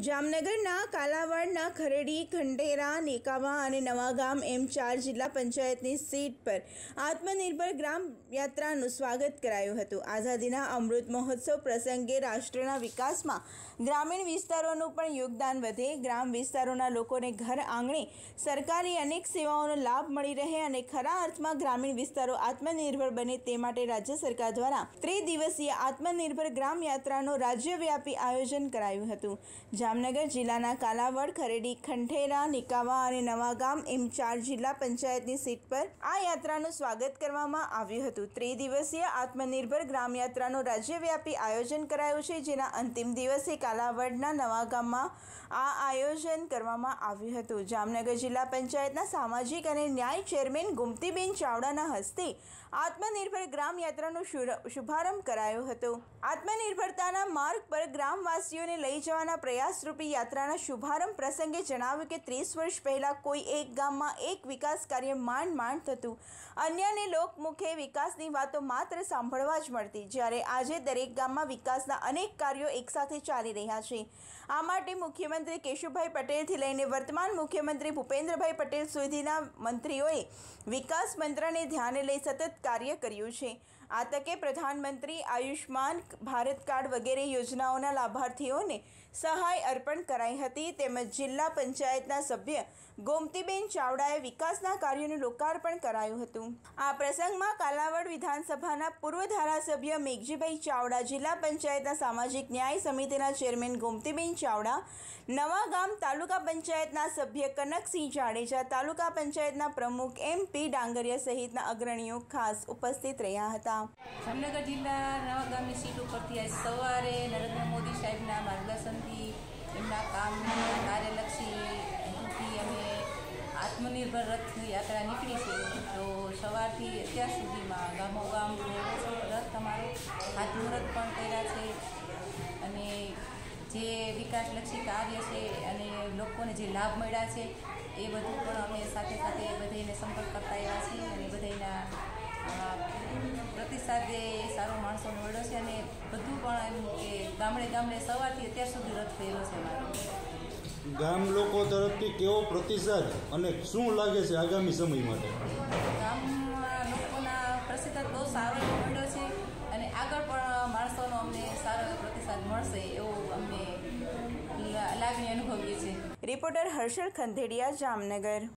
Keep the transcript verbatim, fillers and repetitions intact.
જામનગરના કાલાવાડના ખરેડી, ખંડેરા, નેકાવા અને નવાગામ એમ ચાર જિલ્લા પંચાયતની સીટ પર આત્મનિર્ભર ગ્રામ યાત્રાનું સ્વાગત કરાયું હતું। આઝાદીના અમૃત મહોત્સવ પ્રસંગે રાષ્ટ્રના વિકાસમાં ગ્રામીણ વિસ્તારોનું પણ યોગદાન વધે, ગ્રામ વિસ્તારોના લોકોને ઘર આંગણે સરકારી અનેક સેવાઓનો લાભ મળી રહે અને ખરા અર્થમાં ગ્રામીણ વિસ્તારો આત્મનિર્ભર બને તે માટે રાજ્ય સરકાર દ્વારા ત્રિદિવસીય આત્મનિર્ભર ગ્રામ યાત્રાનું રાજ્યવ્યાપી આયોજન કરાયું હતું। જામનગર જિલ્લાના કાલાવડ, ખરેડી, ખંડેરા, નેકાવા અને નવાગામ એમ ચાર જિલ્લા પંચાયતની સીટ પર આ યાત્રાનું સ્વાગત કરવામાં આવ્યું હતું। ત્રિદિવસીય આત્મનિર્ભર ગ્રામ યાત્રાનું રાજ્યવ્યાપી આયોજન કરાયું છે, જેના અંતિમ દિવસે કાલાવડના નવાગામમાં આ આયોજન કરવામાં આવ્યું હતું। જામનગર જિલ્લા પંચાયતના સામાજિક અને ન્યાય ચેરમેન ગોમતીબેન ચાવડાના હસ્તે આત્મનિર્ભર ગ્રામ યાત્રાનો શુભારંભ કરાયો હતો। આત્મનિર્ભરતાના માર્ગ પર ગ્રામવાસીઓને લઈ જવાના પ્રયાસ રૂપી યાત્રાના શુભારંભ પ્રસંગે જણાવ્યું કે ત્રીસ વર્ષ પહેલા કોઈ એક ગામમાં એક વિકાસ કાર્ય માંડ માંડ થતું, અન્યને લોકમુખે વિકાસની વાતો માત્ર સાંભળવા જ મળતી, જ્યારે આજે દરેક ગામમાં વિકાસના અનેક કાર્યો એકસાથે ચાલી રહ્યા છે। આ માટે મુખ્યમંત્રી કેશુભાઈ પટેલથી લઈને વર્તમાન મુખ્યમંત્રી ભૂપેન્દ્રભાઈ પટેલ સુધીના મંત્રીઓએ વિકાસ મંત્રને ધ્યાને લઈ સતત કાર્ય કર્યું છે। આ તકે પ્રધાનમંત્રી આયુષ્માન ભારત કાર્ડ વગેરે યોજનાઓના લાભાર્થીઓને સહાય અર્પણ કરાઈ હતી, તેમજ જિલ્લા પંચાયતના સભ્ય ગોમતીબેન ચાવડાએ વિકાસના કાર્યોનું લોકાર્પણ કરાયું હતું। આ પ્રસંગમાં કાલાવડ વિધાનસભાના પૂર્વ ધારાસભ્ય મેઘજીભાઈ ચાવડા, જિલ્લા પંચાયતના સામાજિક ન્યાય સમિતિના ચેરમેન ગોમતીબેન ચાવડા, નવાગામ તાલુકા પંચાયતના સભ્ય કનકસિંહ જાડેજા, તાલુકા પંચાયતના પ્રમુખ એમ પી ડાંગરિયા સહિતના અગ્રણીઓ ખાસ ઉપસ્થિત રહ્યા હતા। જામનગર જિલ્લા નવાગામની સીટ ઉપરથી આજ સવારે નરેન્દ્ર મોદી સાહેબના માર્ગદર્શનથી એમના કામના કાર્યલક્ષી હેતુથી અમે આત્મનિર્ભર રથ યાત્રા નીકળી છે। તો સવારથી અત્યાર સુધીમાં ગામો ગામ રથ અમારો ખાતમુહૂર્ત પણ કર્યા છે અને જે વિકાસલક્ષી કાર્ય છે અને લોકોને જે લાભ મળ્યા છે એ બધું પણ અમે સાથે સાથે બધાને સંપર્ક કરતા આવ્યા છીએ અને બધાના પ્રતિસાદ એ સારો માણસોને મળ્યો છે અને બધું પણ એમ કે ગામડે ગામડે સવારથી અત્યાર સુધી રથ થયેલો છે મારો। ગામ લોકો તરફથી કેવો પ્રતિસાદ અને શું લાગે છે આગામી સમય માટે? ગામમાં લોકોના પ્રતિસાદ બહુ સારો એવો મળ્યો છે અને આગળ પણ માણસોનો અમને સારો એવો પ્રતિસાદ મળશે એવું અમને લાગણી અનુભવીએ છીએ। રિપોર્ટર હર્ષલ ખંધેડિયા, જામનગર।